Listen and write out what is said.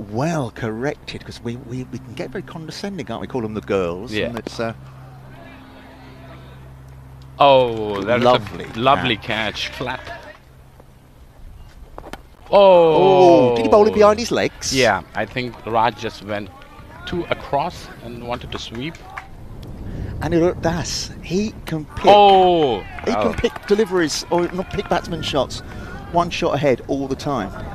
well corrected, because we can get very condescending, can't we? Call them the girls. Yeah. And it's oh, that lovely, is a lovely catch. Flat. Oh. Did he bowl it behind his legs? Yeah, I think Raj just went too across and wanted to sweep. And look, Das, he can pick. Oh. He can pick deliveries, or not pick batsman shots, one shot ahead all the time.